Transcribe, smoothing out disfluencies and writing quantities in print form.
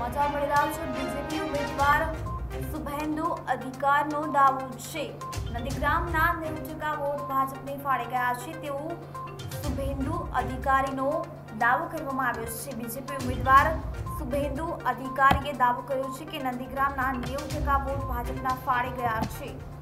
સમાચાર મળી રહ્યા છે। બીજેપી ઉમેદવાર શુભેન્દુ અધિકારીનો દાવો છે નંદીગ્રામના 90% વોટ ભાજપને ફાળે ગયા છે તેવું શુભેન્દુ અધિકારીનો દાવો કરવામાં આવ્યો છે। બીજેપી ઉમેદવાર શુભેન્દુ અધિકારીએ દાવો કર્યો છે કે નંદીગ્રામના 90% વોટ ભાજપના ફાળે ગયા છે।